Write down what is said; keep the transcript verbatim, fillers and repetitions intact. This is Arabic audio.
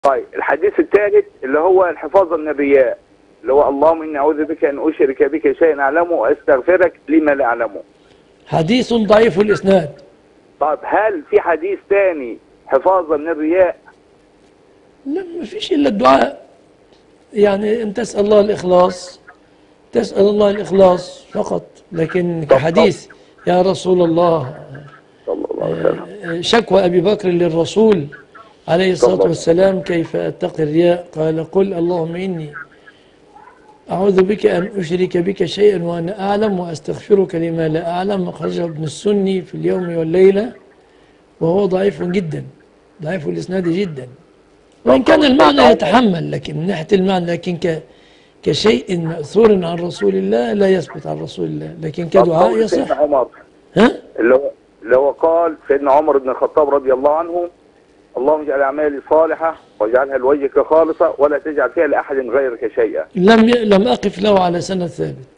طيب الحديث الثالث اللي هو الحفاظ النبياء، اللي هو اللهم اني اعوذ بك ان اشرك بك شيئا اعلمه واستغفرك لما لا اعلمه. حديث ضعيف الاسناد. طيب هل في حديث ثاني حفاظ النبياء؟ لا، ما فيش الا الدعاء. يعني ان تسال الله الاخلاص، تسال الله الاخلاص فقط. لكن كحديث يا رسول الله، صلى الله عليه وسلم. شكوى ابي بكر للرسول عليه الصلاه والسلام كيف اتقي الرياء، قال قل اللهم اني أعوذ بك أن أشرك بك شيئا وأنا أعلم وأستغفرك لما لا أعلم، أخرجه ابن السني في اليوم والليلة، وهو ضعيف جدا، ضعيف الإسناد جدا، وإن كان المعنى يتحمل، لكن من ناحية المعنى، لكن ك كشيء مأثور عن رسول الله لا يثبت عن رسول الله، لكن كدعاء يصح. سيدنا عمر ها؟ اللي هو اللي هو قال سيدنا عمر بن الخطاب رضي الله عنه: اللهم اجعل أعمالي صالحة واجعلها لوجهك خالصة ولا تجعل فيها لأحد غيرك شيئا. لم لم أقف له على سند ثابت.